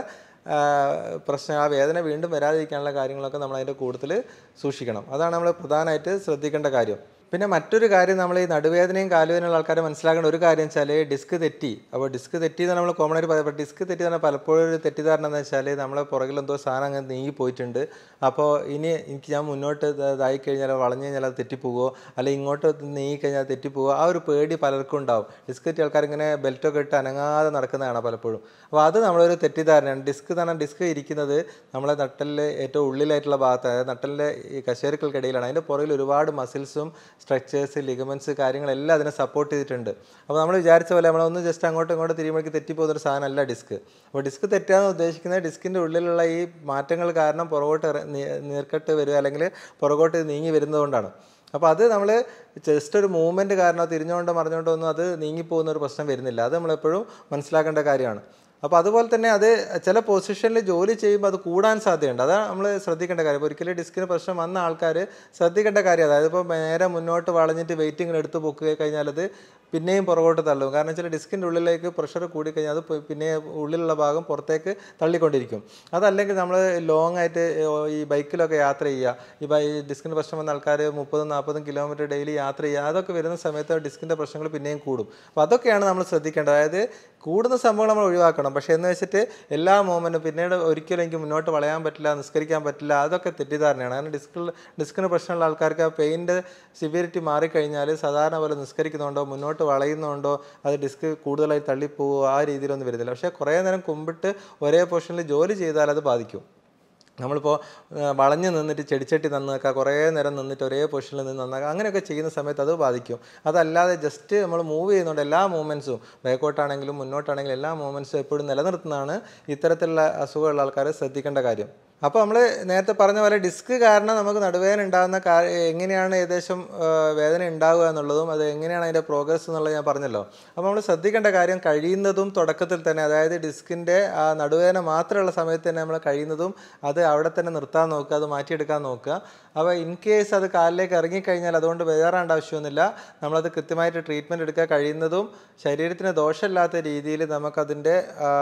പ്രശ്നം, ആ വേദന വീണ്ടും വരാതിരിക്കാനുള്ള കാര്യങ്ങളൊക്കെ നമ്മൾ അതിൻ്റെ കൂടുതൽ സൂക്ഷിക്കണം. അതാണ് നമ്മൾ പ്രധാനമായിട്ട് ശ്രദ്ധിക്കേണ്ട കാര്യം. പിന്നെ മറ്റൊരു കാര്യം, നമ്മൾ ഈ നടുവേദനയും കാലുവേദനയുള്ള ആൾക്കാരെ മനസ്സിലാക്കേണ്ട ഒരു കാര്യം വെച്ചാൽ ഡിസ്ക് തെറ്റി. അപ്പോൾ ഡിസ്ക് തെറ്റി എന്ന് നമ്മൾ കോമൺ ആയിട്ട് പറയുമ്പോൾ ഡിസ്ക് തെറ്റി എന്ന് പറഞ്ഞാൽ പലപ്പോഴും ഒരു തെറ്റിദ്ധാരണ എന്ന് വെച്ചാൽ നമ്മളെ പുറകിൽ എന്തോ സാധനം അങ്ങനെ നീങ്ങി പോയിട്ടുണ്ട്, അപ്പോൾ ഇനി ഞാൻ മുന്നോട്ട് ഇതായി കഴിഞ്ഞാൽ വളഞ്ഞു കഴിഞ്ഞാൽ അത് തെറ്റിപ്പോകുമോ, അല്ലെങ്കിൽ ഇങ്ങോട്ട് നീങ്ങിക്കഴിഞ്ഞാൽ തെറ്റിപ്പോകുമോ, ആ ഒരു പേടി പലർക്കും ഉണ്ടാവും. ഡിസ്ക് തെറ്റിയ ആൾക്കാർ ഇങ്ങനെ ബെൽറ്റൊക്കെ ഇട്ട് അനങ്ങാതെ നടക്കുന്നതാണ് പലപ്പോഴും. അപ്പോൾ അത് നമ്മളൊരു തെറ്റിദ്ധാരണയാണ്. ഡിസ്ക് എന്ന് പറഞ്ഞാൽ ഡിസ്ക് ഇരിക്കുന്നത് നമ്മളെ നട്ടലിലെ ഏറ്റവും ഉള്ളിലായിട്ടുള്ള ഭാഗത്ത്, അതായത് നട്ടലിൻ്റെ ഈ കശേരുക്കൾക്കിടയിലാണ്. അതിൻ്റെ പുറകിൽ ഒരുപാട് മസിൽസും സ്ട്രക്ചേഴ്സ്, ലിഗമെൻറ്റ്സ്, കാര്യങ്ങളെല്ലാം അതിനെ സപ്പോർട്ട് ചെയ്തിട്ടുണ്ട്. അപ്പോൾ നമ്മൾ വിചാരിച്ച പോലെ നമ്മളൊന്ന് ജസ്റ്റ് അങ്ങോട്ടും ഇങ്ങോട്ടും തിരിയുമ്പോഴേക്ക് തെറ്റിപ്പോകുന്നൊരു സാധനമല്ല ഡിസ്ക്. അപ്പോൾ ഡിസ്ക് തെറ്റാന്ന് ഉദ്ദേശിക്കുന്നത് ഡിസ്കിൻ്റെ ഉള്ളിലുള്ള ഈ മാറ്റങ്ങൾ കാരണം പുറകോട്ട് നീർക്കെട്ട് വരിക അല്ലെങ്കിൽ പുറകോട്ട് നീങ്ങി വരുന്നതുകൊണ്ടാണ്. അപ്പോൾ അത് നമ്മൾ ജസ്റ്റ് ഒരു മൂവ്മെൻറ്റ് കാരണം തിരിഞ്ഞുകൊണ്ടോ മറിഞ്ഞുകൊണ്ടോ ഒന്നും അത് നീങ്ങിപ്പോകുന്ന ഒരു പ്രശ്നം വരുന്നില്ല. അത് നമ്മളെപ്പോഴും മനസ്സിലാക്കേണ്ട കാര്യമാണ്. അപ്പോൾ അതുപോലെ തന്നെ അത് ചില പൊസിഷനിൽ ജോലി ചെയ്യുമ്പോൾ അത് കൂടാൻ സാധ്യതയുണ്ട്. അതാണ് നമ്മൾ ശ്രദ്ധിക്കേണ്ട കാര്യം. ഇപ്പോൾ ഒരിക്കലും ഡിസ്കിന് പ്രശ്നം വന്ന ആൾക്കാർ ശ്രദ്ധിക്കേണ്ട കാര്യം. അതായത് ഇപ്പോൾ നേരെ മുന്നോട്ട് വളഞ്ഞിട്ട് വെയിറ്റിങ്ങിൽ എടുത്ത് പൊക്കുക കഴിഞ്ഞാൽ അത് പിന്നെയും പുറകോട്ട് തള്ളും. കാരണം വെച്ചാൽ ഡിസ്കിൻ്റെ ഉള്ളിലേക്ക് പ്രഷർ കൂടിക്കഴിഞ്ഞാൽ അത് പിന്നെ ഉള്ളിലുള്ള ഭാഗം പുറത്തേക്ക് തള്ളിക്കൊണ്ടിരിക്കും. അതല്ലെങ്കിൽ നമ്മൾ ലോങ് ആയിട്ട് ഈ ബൈക്കിലൊക്കെ യാത്ര ചെയ്യുക, ഈ ഡിസ്കിൻ്റെ പ്രശ്നം വന്ന ആൾക്കാർ 30-40 കിലോമീറ്റർ ഡെയിലി യാത്ര ചെയ്യുക, അതൊക്കെ വരുന്ന സമയത്ത് ഡിസ്കിൻ്റെ പ്രശ്നങ്ങൾ പിന്നെയും കൂടും. അപ്പോൾ അതൊക്കെയാണ് നമ്മൾ ശ്രദ്ധിക്കേണ്ടത്. അതായത് കൂടുന്ന സംഭവങ്ങൾ നമ്മൾ ഒഴിവാക്കണം. പക്ഷേ എന്ന് വെച്ചിട്ട് എല്ലാ മൂവ്മെൻറ്റും പിന്നീട് ഒരിക്കലും എനിക്ക് മുന്നോട്ട് വളയാൻ പറ്റില്ല, നിസ്കരിക്കാൻ പറ്റില്ല, അതൊക്കെ തെറ്റിദ്ധാരണയാണ്. കാരണം ഡിസ്കിന് പ്രശ്നമുള്ള ആൾക്കാർക്ക് ആ പെയിൻ്റെ സിവിയറിറ്റി മാറിക്കഴിഞ്ഞാൽ സാധാരണ പോലെ നിസ്കരിക്കുന്നുണ്ടോ മുന്നോട്ട് വളയുന്നുണ്ടോ അത് ഡിസ്ക് കൂടുതലായി തള്ളിപ്പോവുക ആ രീതിയിലൊന്നും വരുന്നില്ല. പക്ഷേ കുറേ നേരം കുമ്പിട്ട് ഒരേ പൊസിഷനിൽ ജോലി ചെയ്താൽ അത് ബാധിക്കും. നമ്മളിപ്പോൾ വളഞ്ഞ് നിന്നിട്ട് ചെടിച്ചട്ടി നന്നാക്കുക, കുറേ നേരം നിന്നിട്ട് ഒരേ പൊസിഷനിൽ നിന്ന് നന്നാക്കുക, അങ്ങനെയൊക്കെ ചെയ്യുന്ന സമയത്ത് അത് ബാധിക്കും. അതല്ലാതെ ജസ്റ്റ് നമ്മൾ മൂവ് ചെയ്യുന്നുണ്ട് എല്ലാ മൂവ്മെൻറ്റ്സും, ബാക്കോട്ടാണെങ്കിലും മുന്നോട്ടാണെങ്കിലും എല്ലാ മൂവ്മെൻറ്റ്സും എപ്പോഴും നിലനിർത്തുന്നതാണ് ഇത്തരത്തിലുള്ള അസുഖമുള്ള ആൾക്കാർ ശ്രദ്ധിക്കേണ്ട കാര്യം. അപ്പോൾ നമ്മൾ നേരത്തെ പറഞ്ഞ പോലെ ഡിസ്ക് കാരണം നമുക്ക് നടുവേദന ഉണ്ടാകുന്ന എങ്ങനെയാണ് ഏകദേശം വേദന ഉണ്ടാവുക എന്നുള്ളതും അത് എങ്ങനെയാണ് അതിൻ്റെ പ്രോഗ്രസ് എന്നുള്ളത് ഞാൻ പറഞ്ഞല്ലോ. അപ്പോൾ നമ്മൾ ശ്രദ്ധിക്കേണ്ട കാര്യം കഴിയുന്നതും തുടക്കത്തിൽ തന്നെ, അതായത് ഡിസ്കിൻ്റെ ആ നടുവേദന മാത്രമുള്ള സമയത്ത് തന്നെ നമ്മൾ കഴിയുന്നതും അത് അവിടെ തന്നെ നിർത്താൻ നോക്കുക, അത് മാറ്റിയെടുക്കാൻ നോക്കുക. അപ്പോൾ ഇൻ കേസ് അത് കാലിലേക്ക് ഇറങ്ങിക്കഴിഞ്ഞാൽ അതുകൊണ്ട് വേറാണ്ട് ആവശ്യമൊന്നുമില്ല. നമ്മളത് കൃത്യമായിട്ട് ട്രീറ്റ്മെൻറ്റ് എടുക്കുക. കഴിയുന്നതും ശരീരത്തിന് ദോഷമില്ലാത്ത രീതിയിൽ നമുക്കതിൻ്റെ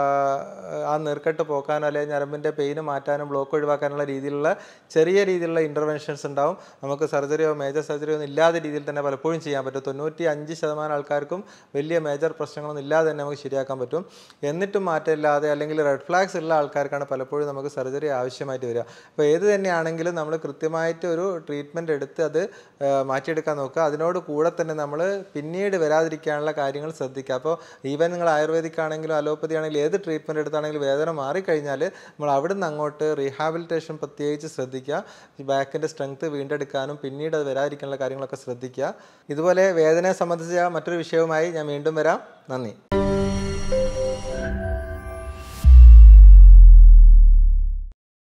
ആ നീർക്കെട്ട് പോക്കാനോ അല്ലെങ്കിൽ ഞരമ്പിൻ്റെ പെയിന് മാറ്റാനും ബ്ലോക്ക് ഒഴിവാക്കാനുള്ള രീതിയിലുള്ള ചെറിയ രീതിയിലുള്ള ഇൻ്റർവെൻഷൻസ് ഉണ്ടാവും. നമുക്ക് സർജറിയോ മേജർ സർജറിയോ ഒന്നും ഇല്ലാത്ത രീതിയിൽ തന്നെ പലപ്പോഴും ചെയ്യാൻ പറ്റും. 95% ആൾക്കാർക്കും വലിയ മേജർ പ്രശ്നങ്ങളൊന്നും ഇല്ലാതെ തന്നെ നമുക്ക് ശരിയാക്കാൻ പറ്റും. എന്നിട്ടും മാറ്റമില്ലാതെ അല്ലെങ്കിൽ റെഡ് ഫ്ലാഗ്സ് ഉള്ള ആൾക്കാർക്കാണ് പലപ്പോഴും നമുക്ക് സർജറി ആവശ്യമായിട്ട് വരിക. അപ്പോൾ ഏത് തന്നെയാണെങ്കിലും നമ്മൾ കൃത്യമായിട്ട് ഒരു ട്രീറ്റ്മെൻറ്റ് എടുത്ത് അത് മാറ്റിയെടുക്കാൻ നോക്കുക. അതിനോട് കൂടെ തന്നെ നമ്മൾ പിന്നീട് വരാതിരിക്കാനുള്ള കാര്യങ്ങൾ ശ്രദ്ധിക്കുക. അപ്പോൾ ഈവൻ നിങ്ങൾ ആയുർവേദിക് ആണെങ്കിലും അലോപ്പതി ആണെങ്കിലും ഏത് ട്രീറ്റ്മെൻറ്റ് എടുത്താണെങ്കിലും വേദന മാറിക്കഴിഞ്ഞാൽ നമ്മൾ അവിടെ നിന്ന് അങ്ങോട്ട് റീഹാബിലിറ്റേഷൻ പ്രത്യേകിച്ച് ശ്രദ്ധിക്കുക. ഈ ബാക്കിൻ്റെ സ്ട്രെങ്ത്ത് വീണ്ടെടുക്കാനും പിന്നീട് അത് വരാതിരിക്കാനുള്ള കാര്യങ്ങളൊക്കെ ശ്രദ്ധിക്കുക. ഇതുപോലെ വേദനയെ സംബന്ധിച്ച മറ്റൊരു വിഷയവുമായി ഞാൻ വീണ്ടും വരാം. നന്ദി.